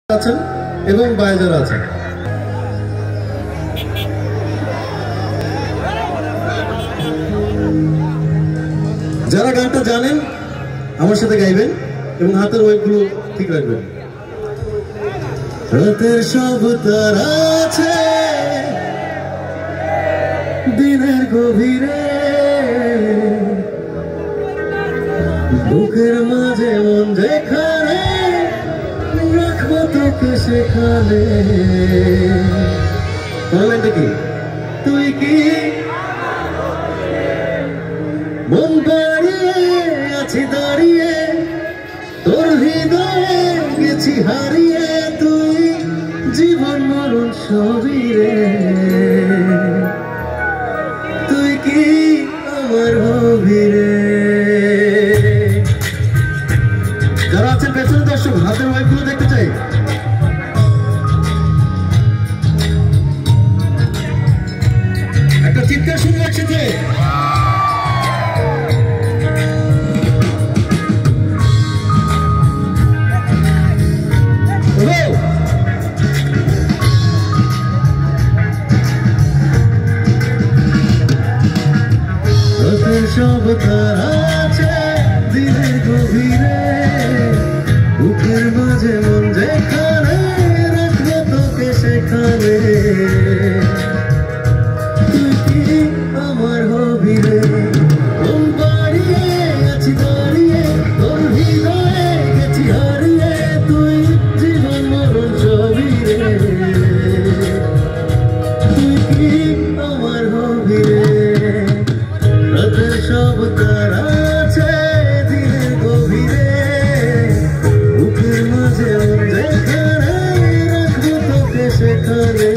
আছেন এবং বাইরে আছেন। যারা গানটা জানেন আমার সাথে গাইবেন এবং হাতের ওয়েবগুলো ঠিক রাখবেন। রাতের সব তারা আছে দিনের গভীরে, বুকের মাঝে মন যেখানে রাখবো তোকে সেখানে। কি তুই কি মন বাড়িয়ে আছি দাঁড়িয়ে, তোর হৃদয়ে গেছি হারিয়ে, তুই জীবন মরণ সবই রে। তুই কি আমার হবি রে। যারা আছেন পেছনে দর্শক হাতের ওয়াইফগুলো দেখতে চাই। একটা চিৎকার শুনবো একসাথে। সব তারা আছে দিনের গভীরে, বুকের মাঝে মন যেখানে রাখবো তোকে সেখানে। তুই কি আমার হবি রে। মন বাড়িয়ে আছি দাঁড়িয়ে, তোর হৃদয়ে গেছি হারিয়ে, তুই জীবন মরণ সবই রে। তুই কি আমার হবি রে। রাতের সব তারা আছে দিনের গভীরে, বুকের মাঝে মন যেখানে রাখবো তোকে সেখানে।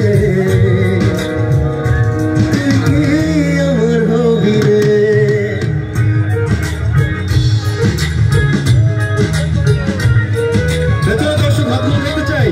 তুই কি আমার হবি রে। ভেতরে দর্শক হাতগুলো দেখতে চাই।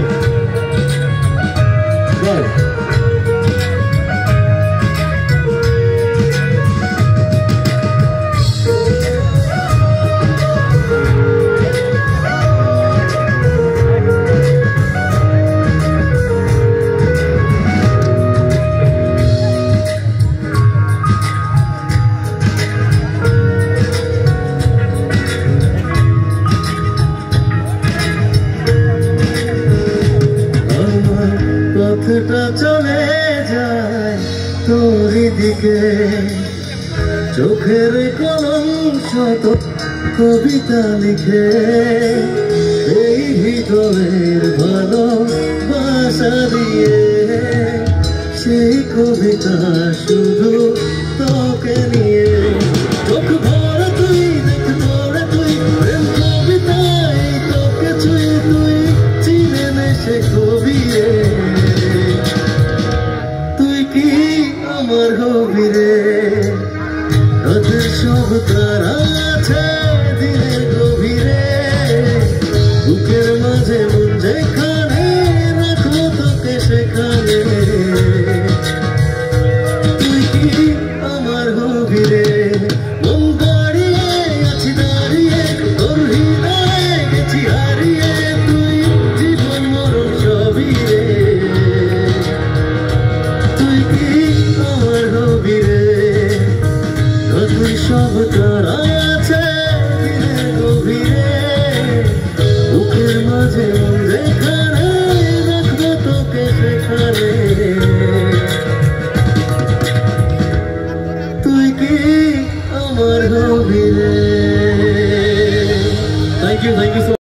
পথটা চলে যায় তোর দিকে, চোখের কলম শত কবিতা লিখে, এই হৃদয়ের ভালোবাসা দিয়ে সেই কবিতা শুধু তোকে নিয়ে। চোখ ভরা তুই দেখ তোরা তুই প্রেম কবিতায় তোকে ছুঁই, তুই চিনে নে সে কবি রে। তুই কি আমার হবি রে। রাতের সব তারা আছে দিনের গভীরে, বুকের মাঝে মন যেখানে রাখবো তোকে সেখানে। তুই কি আমার হবি রে। মন বাড়িয়ে আছি দাঁড়িয়ে, তোর হৃদয়ে গেছি হারিয়ে, তুই জীবন মরণ সবই রে। তুই কি আমার হবি রে। তুই সব তারা আছে দিনের গভীরে, বুকের মাঝে মন যেখানে রাখবো তোকে সেখানে। তুই কি আমার হবি রে। Thank you.